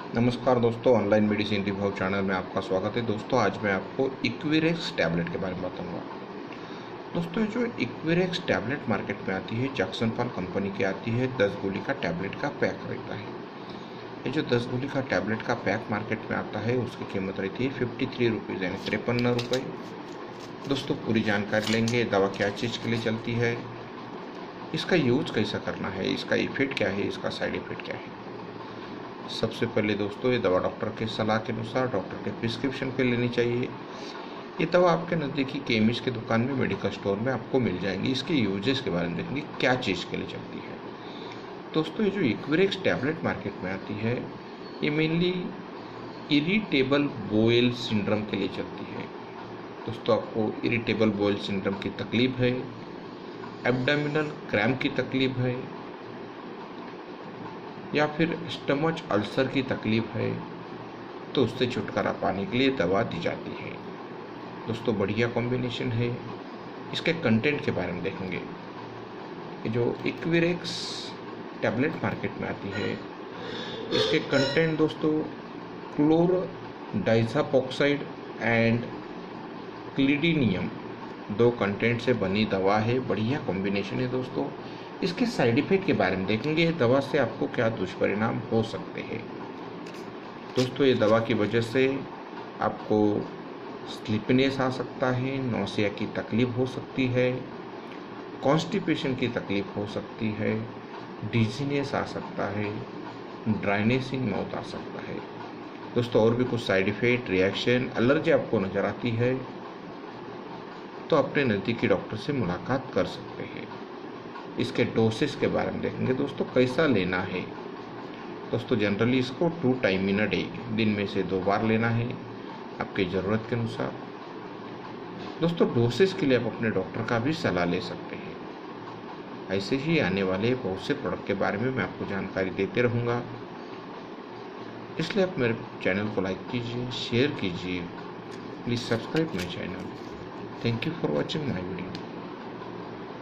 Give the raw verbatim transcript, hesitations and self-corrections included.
नमस्कार दोस्तों, online medicine review channel में आपका स्वागत है। दोस्तों आज मैं आपको इक्विरेक्स टैबलेट के बारे में बताऊंगा। दोस्तों जो इक्विरेक्स टैबलेट मार्केट में आती है, जैक्सनफॉल कंपनी की आती है। दस गोली का टैबलेट का पैक रहता है। ये जो दस गोली का टैबलेट का पैक मार्केट में आता है, उसकी कीमत रहती है फिफ्टी थ्री रुपीज़ यानी तिरपन रुपये। दोस्तों पूरी जानकारी लेंगे, दवा क्या चीज़ के लिए चलती है, इसका यूज कैसा करना है, इसका इफेक्ट क्या है, इसका साइड इफेक्ट क्या है। सबसे पहले दोस्तों ये दवा डॉक्टर के सलाह के अनुसार डॉक्टर के प्रिस्क्रिप्शन पे लेनी चाहिए। ये दवा आपके नज़दीकी केमिस्ट की दुकान में, मेडिकल स्टोर में आपको मिल जाएंगी। इसके यूजेस के बारे में देखेंगे, क्या चीज़ के लिए चलती है। दोस्तों ये जो इक्विरेक्स टैबलेट मार्केट में आती है, ये मेनली इरिटेबल बोवेल सिंड्रोम के लिए चलती है। दोस्तों आपको इरिटेबल बोवेल सिंड्रोम की तकलीफ है, एब्डोमिनल क्रैम्प की तकलीफ है, या फिर स्टमच अल्सर की तकलीफ है, तो उससे छुटकारा पाने के लिए दवा दी जाती है। दोस्तों बढ़िया कॉम्बिनेशन है। इसके कंटेंट के बारे में देखेंगे। ये जो इक्विरेक्स टैबलेट मार्केट में आती है, इसके कंटेंट दोस्तों क्लोरडाइज़ापोक्साइड एंड क्लिडिनियम दो कंटेंट से बनी दवा है। बढ़िया कॉम्बिनेशन है। दोस्तों इसके साइड इफेक्ट के बारे में देखेंगे, दवा से आपको क्या दुष्परिणाम हो सकते हैं। दोस्तों ये दवा की वजह से आपको स्लीपनेस आ सकता है, नौसिया की तकलीफ हो सकती है, कॉन्स्टिपेशन की तकलीफ हो सकती है, डिजीनेस आ सकता है, ड्राइनेस इन माउथ आ सकता है। दोस्तों और भी कुछ साइड इफेक्ट, रिएक्शन, एलर्जी आपको नज़र आती है तो अपने नज़दीकी डॉक्टर से मुलाकात कर सकते हैं। इसके डोसेस के बारे में देखेंगे। दोस्तों कैसा लेना है। दोस्तों जनरली इसको two time in a day, दिन में से दो बार लेना है आपकी ज़रूरत के अनुसार। दोस्तों डोसेस के लिए आप अपने डॉक्टर का भी सलाह ले सकते हैं। ऐसे ही आने वाले बहुत से प्रोडक्ट के बारे में मैं आपको जानकारी देते रहूँगा, इसलिए आप मेरे चैनल को लाइक कीजिए, शेयर कीजिए, please subscribe my channel. Thank you for watching my video.